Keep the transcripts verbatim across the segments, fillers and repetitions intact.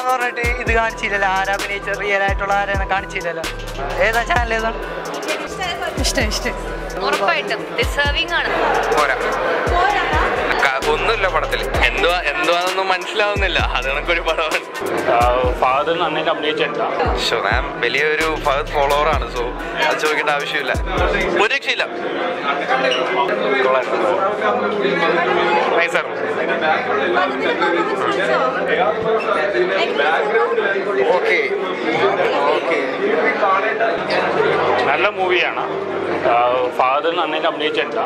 എന്ന് പറഞ്ഞിട്ട് ഇത് കാണിച്ചില്ലല്ലോ, ആരാ അഭിനയിച്ച റിയൽ ആയിട്ടുള്ള ആരാണ് കാണിച്ചില്ലല്ലോ. ഏതാ ചാനൽ ഏതാ? ഇഷ്ടം ഇഷ്ടം ഉറപ്പായിട്ടും ഡിസേർവിംഗ് ആണ്. ഒന്നുമില്ല പടത്തിൽ, എന്തുവാ എന്തുവാന്നൊന്നും മനസ്സിലാവുന്നില്ല. അത് കണക്കൊരു പടമാണ്. ഫഹദ് നന്നായിട്ട് അഭിനയിച്ചിട്ടുണ്ട്. ഷോ ഞാൻ വലിയൊരു ഫഹദ് ഫോളോവറാണ്, സോ അത് ചോദിക്കേണ്ട ആവശ്യമില്ല. ഒരു രക്ഷയില്ല. നല്ല മൂവിയാണ്. ഫഹദ് നന്നായിട്ട് അഭിനയിച്ചിട്ടുണ്ട്.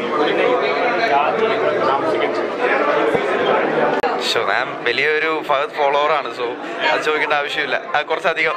ഷോ ഞാൻ വലിയൊരു ഫഹദ് ഫോളോവറാണ്, സോ അത് ചോദിക്കേണ്ട ആവശ്യമില്ല. അത് കുറച്ചധികം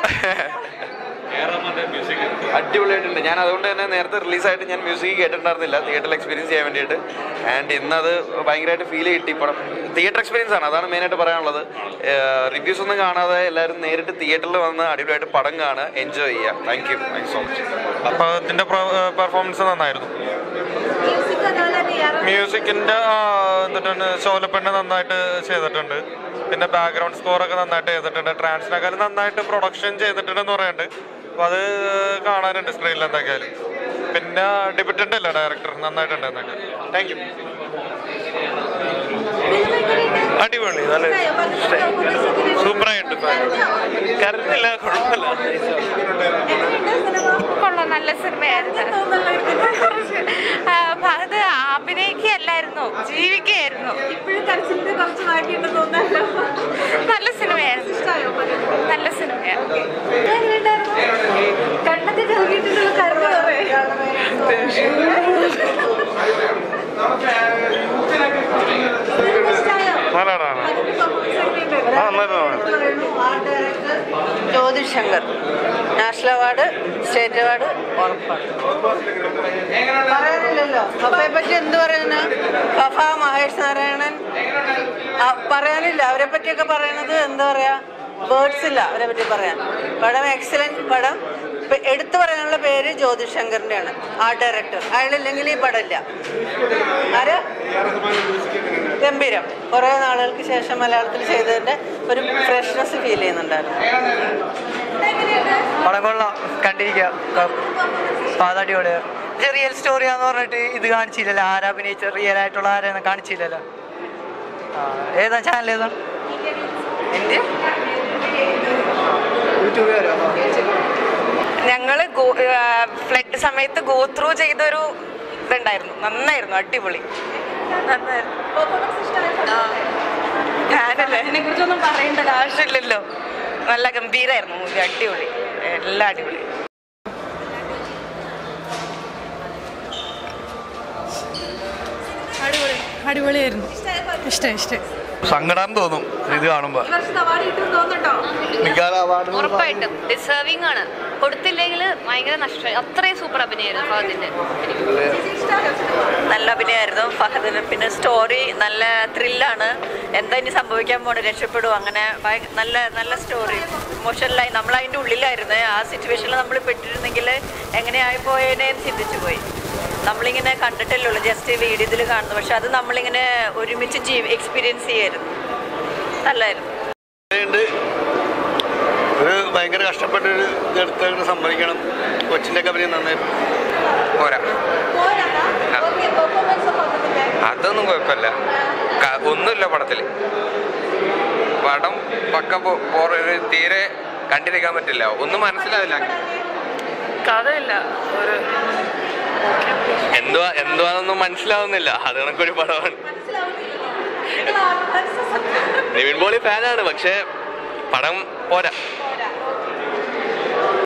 അടിപൊളിയായിട്ടുണ്ട്. ഞാൻ അതുകൊണ്ട് തന്നെ നേരത്തെ റിലീസായിട്ട് ഞാൻ മ്യൂസിക് കേട്ടിട്ടുണ്ടായിരുന്നില്ല, തിയേറ്ററിൽ എക്സ്പീരിയൻസ് ചെയ്യാൻ വേണ്ടിയിട്ട്. ആൻഡ് ഇന്നത് ഭയങ്കരമായിട്ട് ഫീൽ കിട്ടി. പടം തിയേറ്റർ എക്സ്പീരിയൻസ് ആണ്, അതാണ് മെയിനായിട്ട് പറയാനുള്ളത്. റിവ്യൂസ് ഒന്നും കാണാതെ എല്ലാവരും നേരിട്ട് തിയേറ്ററിൽ വന്ന് അടിപൊളിയായിട്ട് പടം കാണുക, എൻജോയ് ചെയ്യുക. Thank you thank you so much. അപ്പോൾ അതിൻ്റെ പെർഫോമൻസ് നന്നായിരുന്നു. മ്യൂസിക്കിൻ്റെ എന്നിട്ടാണ് ശോലപ്പെണ്ണ് നന്നായിട്ട് ചെയ്തിട്ടുണ്ട്. പിന്നെ ബാക്ക്ഗ്രൗണ്ട് സ്കോറൊക്കെ നന്നായിട്ട് ചെയ്തിട്ടുണ്ട്. ട്രാൻസിനേക്കാളും നന്നായിട്ട് പ്രൊഡക്ഷൻ ചെയ്തിട്ടുണ്ടെന്ന് പറയുന്നുണ്ട്. അപ്പോൾ അത് കാണാനുണ്ട് സ്ക്രീനിൽ എന്താക്കിയാലും. പിന്നെ ഡിപെൻഡൻ്റ് അല്ല ഡയറക്ടർ, നന്നായിട്ടുണ്ട് എന്നൊക്കെ. Thank you. അടിപൊളി, നല്ല സൂപ്പറായിട്ട് കരഞ്ഞില്ല, കുഴപ്പമില്ല. കൊള്ളാം, നല്ല സിനിമയായിരുന്നു. അത് അഭിനയിക്കുകയല്ലായിരുന്നു, ജീവിക്കുകയായിരുന്നു. നല്ല സിനിമയായിരുന്നു, നല്ല സിനിമയായിരുന്നു. Jyothish Shankar national award, state award ഉറപ്പാണ്. പറയാനില്ലല്ലോ കഫയെ പറ്റി എന്ത് പറയുന്നു. കഫ, മഹേഷ് നാരായണൻ പറയാനില്ല. അവരെ പറ്റിയൊക്കെ പറയണത് എന്താ പറയാ, വേർഡ്സ് ഇല്ല അവരെ പറ്റി പറയാൻ. പടം എക്സലന്റ് പടം. എടുത്തു പറയാനുള്ള പേര് ജ്യോതിഷ് ശങ്കറിൻ്റെയാണ്, ആർട്ട് ഡയറക്ടർ. അയാളില്ലെങ്കിൽ ഈ പടമില്ല. ആര്? ഗംഭീരം. കുറേ നാളുകൾക്ക് ശേഷം മലയാളത്തിൽ ചെയ്തതിൻ്റെ ഒരു ഫ്രഷ്നെസ് ഫീൽ ചെയ്യുന്നുണ്ടായിരുന്നു. പടം കൊള്ളാം, കണ്ടിരിക്കുക. അതടിപൊളിയാ. ഇത് റിയൽ സ്റ്റോറിയാന്ന് പറഞ്ഞിട്ട് ഇത് കാണിച്ചില്ലല്ലോ, ആരാ അഭിനയിച്ച റിയൽ ആയിട്ടുള്ള ആരാണ് കാണിച്ചില്ലല്ലോ. ഏതാ ചാനൽ ഏതാ? ഇന്ത്യ ഞങ്ങള് ഫ്ലഡ് സമയത്ത് ഗോ ത്രൂ ചെയ്തൊരു ഇതുണ്ടായിരുന്നു. നന്നായിരുന്നു, അടിപൊളി. ഞാനല്ലേ അതിനെ കുറിച്ചൊന്നും പറയേണ്ട ആവശ്യമില്ലല്ലോ. നല്ല ഗംഭീരായിരുന്നു മൂവി, അടിപൊളി, എല്ലാം അടിപൊളി. അടിപൊളി അടിപൊളിയായിരുന്നു. ഇഷ്ടം ഇഷ്ടം സങ്കടം തോന്നും ഇത് കാണുമ്പോ. ഉറപ്പായിട്ടും ഡിസേർവിംഗ് ആണ്. കൊടുത്തില്ലെങ്കിൽ ഭയങ്കര നഷ്ടം. അത്രയും സൂപ്പർ അഭിനയമായിരുന്നു ഫഹദിന്റെ. നല്ല അഭിനയമായിരുന്നു ഫഹദിന്. പിന്നെ സ്റ്റോറി നല്ല ത്രില്ലാണ്. എന്താ ഇനി സംഭവിക്കാൻ പോണ, രക്ഷപ്പെടും, അങ്ങനെ നല്ല നല്ല സ്റ്റോറി. ഇമോഷണലായി നമ്മൾ അതിൻ്റെ ഉള്ളിലായിരുന്നു. ആ സിറ്റുവേഷനിൽ നമ്മൾ പെട്ടിരുന്നെങ്കിൽ എങ്ങനെയായി പോയേനെ ചിന്തിച്ചു പോയി. നമ്മളിങ്ങനെ കണ്ടിട്ടല്ലേ ഉള്ളൂ, ജസ്റ്റ് വീഡിയോയിൽ കാണുന്നു. പക്ഷെ അത് നമ്മളിങ്ങനെ ഒരുമിച്ച് ജീവി എക്സ്പീരിയൻസ് ചെയ്യായിരുന്നു. നല്ലായിരുന്നു. ഒരു ഭയങ്കര കഷ്ടപ്പെട്ടൊരു ഇതെടുത്ത് സമ്മതിക്കണം. കൊച്ചിൻ്റെ ഒക്കെ അഭിനയം നന്നായിരുന്നു. പോരാ, അതൊന്നും കുഴപ്പമില്ല. ഒന്നുമില്ല പടത്തിൽ. പടം പക്ക തീരെ കണ്ടിരിക്കാൻ പറ്റില്ല, ഒന്നും മനസ്സിലാവില്ല. കഥയില്ല, ഒരു എന്തുവാ എന്തുവാന്നൊന്നും മനസ്സിലാവുന്നില്ല. അത് കണക്കൊരു പടമാണ്. നിവിൻ പോളി ഫാനാണ്, പക്ഷെ പടം പോരാ.